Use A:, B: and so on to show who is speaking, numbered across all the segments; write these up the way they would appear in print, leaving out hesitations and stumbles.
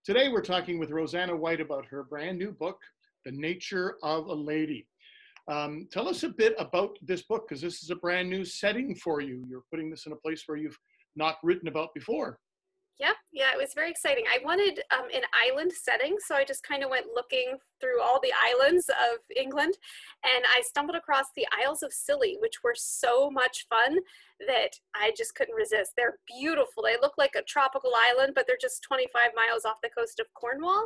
A: Today we're talking with Roseanna White about her brand new book, The Nature of a Lady. Tell us a bit about this book, because this is a brand new setting for you. You're putting this in a place where you've not written about before.
B: Yeah, it was very exciting. I wanted an island setting, so I just kind of went looking through all the islands of England, and I stumbled across the Isles of Scilly, which were so much fun that I just couldn't resist. They're beautiful. They look like a tropical island, but they're just 25 miles off the coast of Cornwall.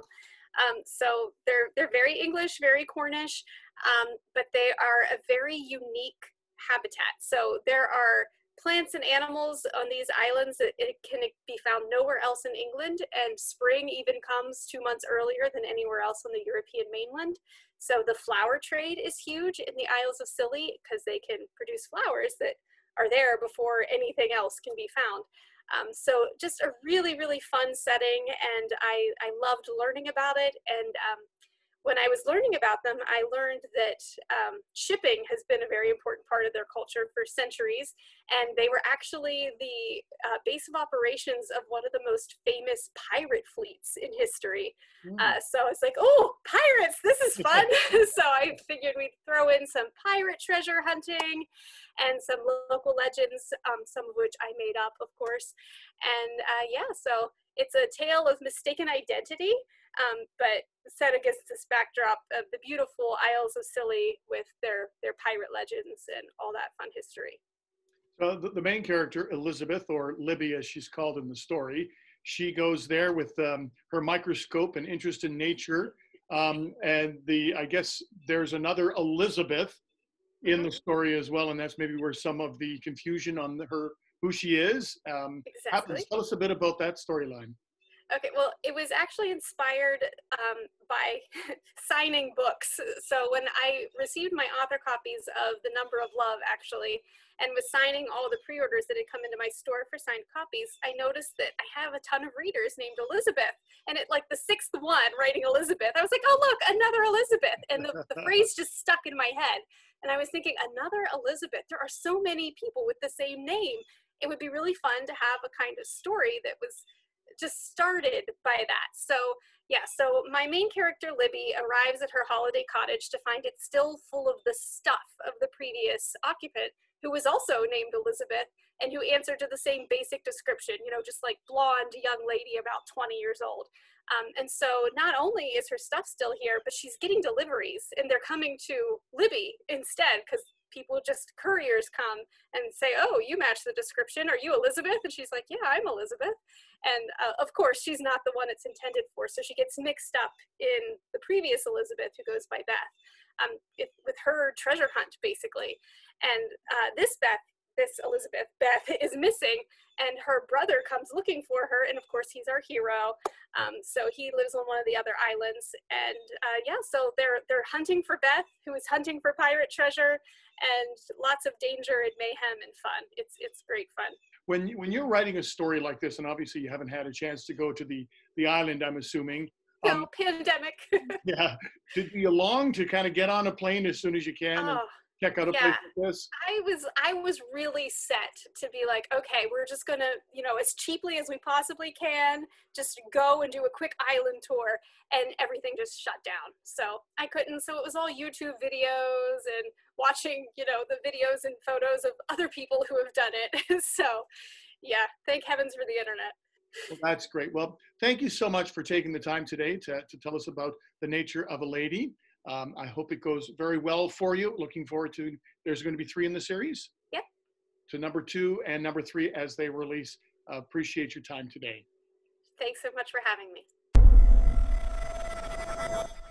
B: So they're very English, very Cornish, but they are a very unique habitat. So there are plants and animals on these islands that it can be found nowhere else in England, and spring even comes 2 months earlier than anywhere else on the European mainland. So the flower trade is huge in the Isles of Scilly because they can produce flowers that are there before anything else can be found. So just a really, really fun setting, and I loved learning about it. And when I was learning about them, I learned that shipping has been a very important part of their culture for centuries, and they were actually the base of operations of one of the most famous pirate fleets in history. So I was like, oh, pirates, this is fun. So I figured we'd throw in some pirate treasure hunting and some local legends, some of which I made up, of course. And yeah, so it's a tale of mistaken identity, but set against this backdrop of the beautiful Isles of Scilly with their pirate legends and all that fun history.
A: So the main character, Elizabeth, or Libby as she's called in the story, she goes there with her microscope and interest in nature. And I guess there's another Elizabeth in the story as well, and that's maybe where some of the confusion on who she is happens. Tell us a bit about that storyline.
B: Okay, well, it was actually inspired by signing books. So when I received my author copies of The Number of Love, actually, and was signing all the pre-orders that had come into my store for signed copies, I noticed that I have a ton of readers named Elizabeth. And at like the sixth one writing Elizabeth, I was like, oh, look, another Elizabeth. And the phrase just stuck in my head. And I was thinking, another Elizabeth. There are so many people with the same name. It would be really fun to have a kind of story that was just started by that. So yeah, so my main character, Libby, arrives at her holiday cottage to find it still full of the stuff of the previous occupant, who was also named Elizabeth and who answered to the same basic description, you know, just like blonde young lady about 20 years old. And so not only is her stuff still here, but she's getting deliveries, and they're coming to Libby instead, because couriers come and say, oh, you match the description. Are you Elizabeth? And she's like, yeah, I'm Elizabeth. And of course, she's not the one it's intended for. So she gets mixed up in the previous Elizabeth, who goes by Beth, with her treasure hunt, basically. And this Elizabeth, Beth, is missing, and her brother comes looking for her, and of course he's our hero. So he lives on one of the other islands, and yeah, so they're hunting for Beth, who is hunting for pirate treasure, and lots of danger and mayhem and fun. It's great fun.
A: When you're writing a story like this, and obviously you haven't had a chance to go to the island, I'm assuming.
B: No, pandemic.
A: Yeah. Did you long to kind of get on a plane as soon as you can and check out a place like this?
B: I was really set to be like, okay, we're just gonna, you know, as cheaply as we possibly can, just go and do a quick island tour, and everything just shut down. So I couldn't. So it was all YouTube videos and watching, you know, the videos and photos of other people who have done it. So yeah, thank heavens for the internet.
A: Well, that's great. Well, thank you so much for taking the time today to tell us about The Nature of a Lady. I hope it goes very well for you. Looking forward to, there's going to be 3 in the series.
B: Yep.
A: To number 2 and number 3 as they release. Appreciate your time today.
B: Thanks so much for having me.